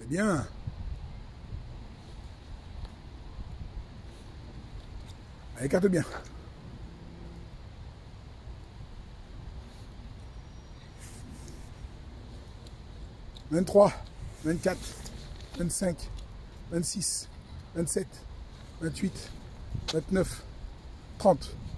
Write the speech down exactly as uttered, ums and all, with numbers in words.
Bien. Allez, écarte bien. vingt-trois, vingt-quatre, vingt-cinq, vingt-six, vingt-sept, vingt-huit, vingt-neuf, trente.